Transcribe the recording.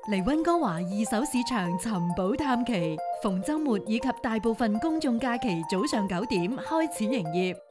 嚟溫哥華二手市場尋寶探奇，逢周末以及大部分公眾假期早上9點開始營業。